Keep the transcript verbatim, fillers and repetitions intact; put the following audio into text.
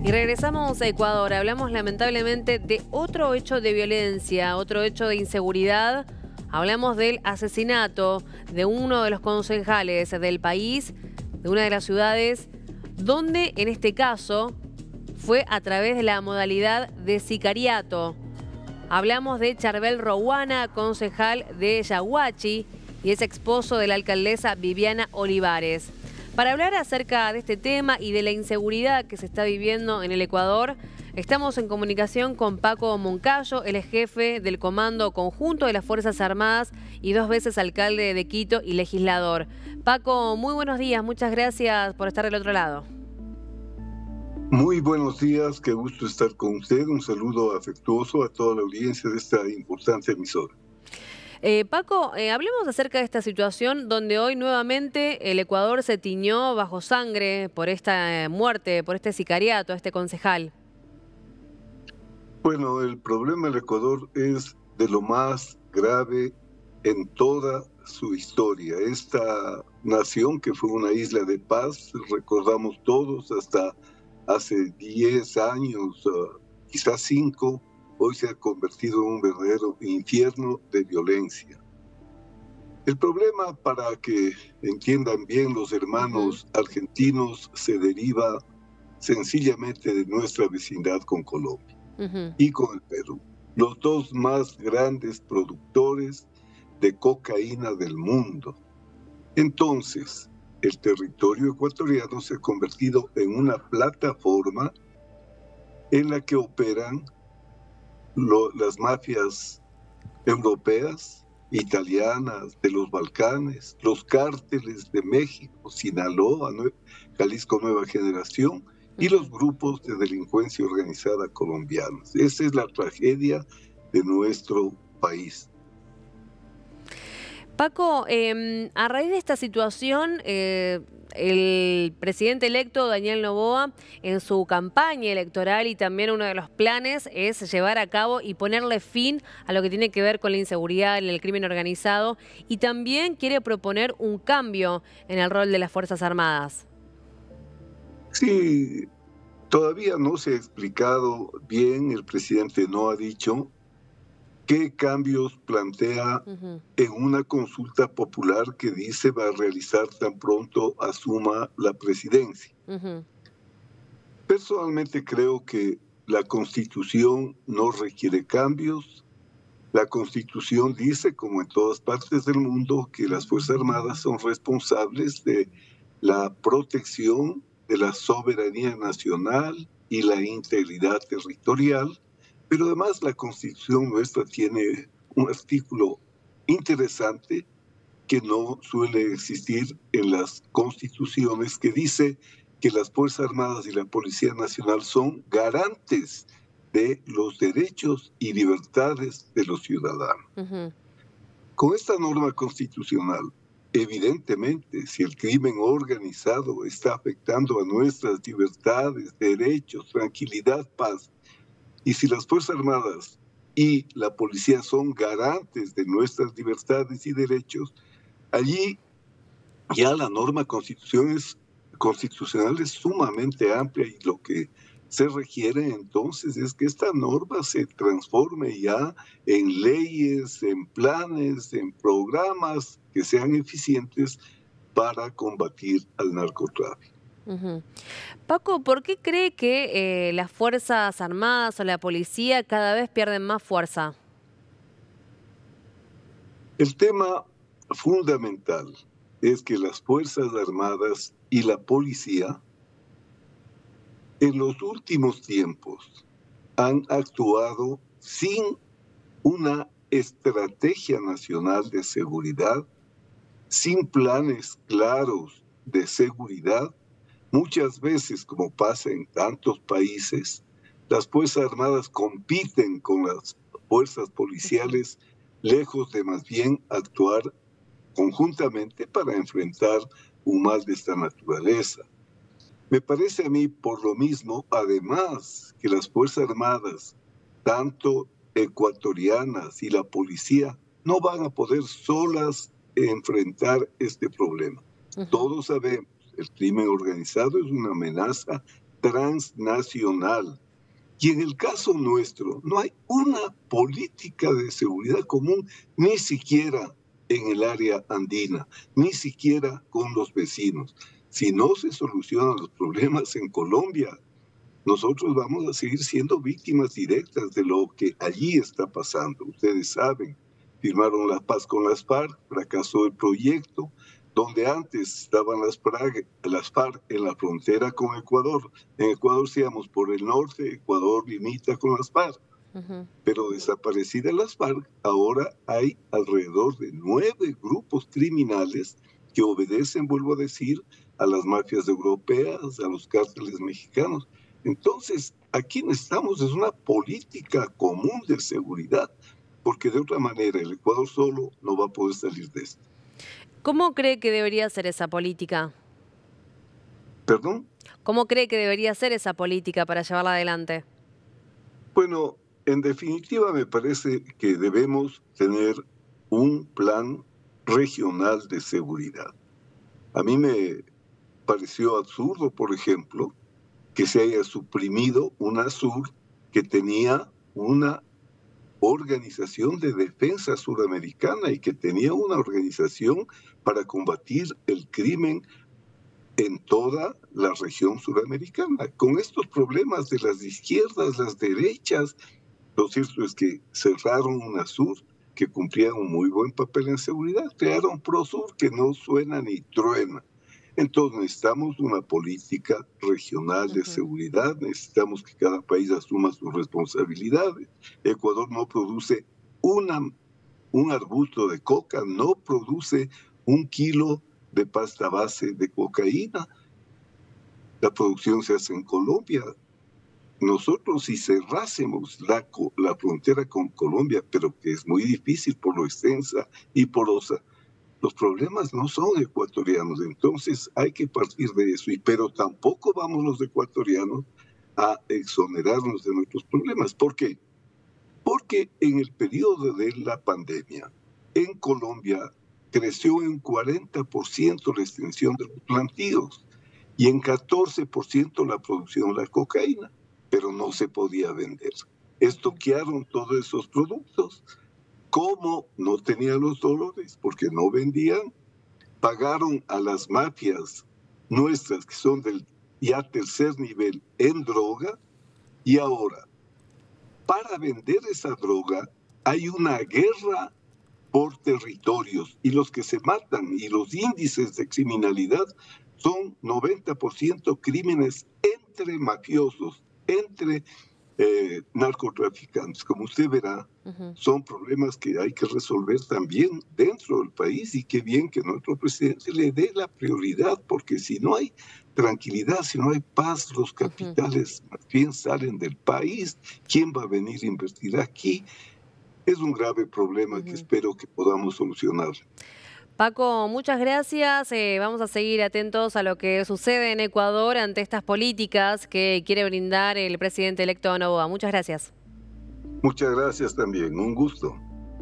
Y regresamos a Ecuador. Hablamos lamentablemente de otro hecho de violencia, otro hecho de inseguridad. Hablamos del asesinato de uno de los concejales del país, de una de las ciudades, donde en este caso fue a través de la modalidad de sicariato. Hablamos de Charbel Rowana, concejal de Yaguachi, y es esposo de la alcaldesa Viviana Olivares. Para hablar acerca de este tema y de la inseguridad que se está viviendo en el Ecuador, estamos en comunicación con Paco Moncayo, él es jefe del Comando Conjunto de las Fuerzas Armadas y dos veces alcalde de Quito y legislador. Paco, muy buenos días, muchas gracias por estar del otro lado. Muy buenos días, qué gusto estar con usted. Un saludo afectuoso a toda la audiencia de esta importante emisora. Eh, Paco, eh, hablemos acerca de esta situación donde hoy nuevamente el Ecuador se tiñó bajo sangre por esta eh, muerte, por este sicariato a este concejal. Bueno, el problema del Ecuador es de lo más grave en toda su historia. Esta nación que fue una isla de paz, recordamos todos, hasta hace diez años, uh, quizás cinco, hoy se ha convertido en un verdadero infierno de violencia. El problema, para que entiendan bien los hermanos uh-huh. argentinos, se deriva sencillamente de nuestra vecindad con Colombia uh-huh. y con el Perú, los dos más grandes productores de cocaína del mundo. Entonces, el territorio ecuatoriano se ha convertido en una plataforma en la que operan Lo, las mafias europeas, italianas, de los Balcanes, los cárteles de México, Sinaloa, Nue Jalisco Nueva Generación y los grupos de delincuencia organizada colombianos. Esa es la tragedia de nuestro país. Paco, eh, a raíz de esta situación, eh, el presidente electo, Daniel Noboa, en su campaña electoral y también uno de los planes es llevar a cabo y ponerle fin a lo que tiene que ver con la inseguridad, el crimen organizado, y también quiere proponer un cambio en el rol de las Fuerzas Armadas. Sí, todavía no se ha explicado bien, el presidente no ha dicho qué cambios plantea uh-huh. en una consulta popular que dice va a realizar tan pronto asuma la presidencia. Uh-huh. Personalmente creo que la Constitución no requiere cambios. La Constitución dice, como en todas partes del mundo, que las Fuerzas Armadas son responsables de la protección de la soberanía nacional y la integridad territorial. Pero además la Constitución nuestra tiene un artículo interesante que no suele existir en las constituciones, que dice que las Fuerzas Armadas y la Policía Nacional son garantes de los derechos y libertades de los ciudadanos. Uh-huh. Con esta norma constitucional, evidentemente, si el crimen organizado está afectando a nuestras libertades, derechos, tranquilidad, paz, y si las Fuerzas Armadas y la policía son garantes de nuestras libertades y derechos, allí ya la norma constitucional es, constitucional es sumamente amplia, y lo que se requiere entonces es que esta norma se transforme ya en leyes, en planes, en programas que sean eficientes para combatir al narcotráfico. Uh-huh. Paco, ¿por qué cree que eh, las Fuerzas Armadas o la policía cada vez pierden más fuerza? El tema fundamental es que las Fuerzas Armadas y la policía en los últimos tiempos han actuado sin una estrategia nacional de seguridad, sin planes claros de seguridad. Muchas veces, como pasa en tantos países, las Fuerzas Armadas compiten con las fuerzas policiales, lejos de más bien actuar conjuntamente para enfrentar un mal de esta naturaleza. Me parece a mí, por lo mismo, además, que las Fuerzas Armadas, tanto ecuatorianas y la policía, no van a poder solas enfrentar este problema. Uh-huh. Todos sabemos, el crimen organizado es una amenaza transnacional. Y en el caso nuestro, no hay una política de seguridad común, ni siquiera en el área andina, ni siquiera con los vecinos. Si no se solucionan los problemas en Colombia, nosotros vamos a seguir siendo víctimas directas de lo que allí está pasando. Ustedes saben, firmaron la paz con las FARC, fracasó el proyecto, donde antes estaban las, las FARC en la frontera con Ecuador. En Ecuador, sigamos por el norte, Ecuador limita con las FARC. Uh-huh. Pero desaparecidas las FARC, ahora hay alrededor de nueve grupos criminales que obedecen, vuelvo a decir, a las mafias europeas, a los cárteles mexicanos. Entonces, aquí necesitamos es una política común de seguridad, porque de otra manera el Ecuador solo no va a poder salir de esto. ¿Cómo cree que debería ser esa política? ¿Perdón? ¿Cómo cree que debería ser esa política para llevarla adelante? Bueno, en definitiva me parece que debemos tener un plan regional de seguridad. A mí me pareció absurdo, por ejemplo, que se haya suprimido UNASUR, que tenía una organización de defensa suramericana y que tenía una organización para combatir el crimen en toda la región suramericana. Con estos problemas de las izquierdas, las derechas, lo cierto es que cerraron UNASUR, que cumplía un muy buen papel en seguridad, crearon PROSUR, que no suena ni truena. Entonces necesitamos una política regional de uh-huh. seguridad, necesitamos que cada país asuma sus responsabilidades. Ecuador no produce una, un arbusto de coca, no produce un kilo de pasta base de cocaína. La producción se hace en Colombia. Nosotros si cerrásemos la, la frontera con Colombia, pero que es muy difícil por lo extensa y porosa, los problemas no son ecuatorianos, entonces hay que partir de eso, y, pero tampoco vamos los ecuatorianos a exonerarnos de nuestros problemas. ¿Por qué? Porque en el periodo de la pandemia, en Colombia creció en cuarenta por ciento la extensión de los plantíos y en catorce por ciento la producción de la cocaína, pero no se podía vender. Estoquearon todos esos productos. Como no tenían los dólares, porque no vendían, pagaron a las mafias nuestras, que son del ya tercer nivel en droga, y ahora, para vender esa droga, hay una guerra por territorios, y los que se matan, y los índices de criminalidad son noventa por ciento crímenes entre mafiosos, entre Eh, narcotraficantes. Como usted verá, uh-huh. son problemas que hay que resolver también dentro del país, y qué bien que nuestro presidente le dé la prioridad, porque si no hay tranquilidad, si no hay paz, los capitales uh-huh. más bien salen del país. ¿Quién va a venir a invertir aquí? Es un grave problema uh-huh. que espero que podamos solucionar. Paco, muchas gracias. Eh, vamos a seguir atentos a lo que sucede en Ecuador ante estas políticas que quiere brindar el presidente electo Noboa. Muchas gracias. Muchas gracias también. Un gusto.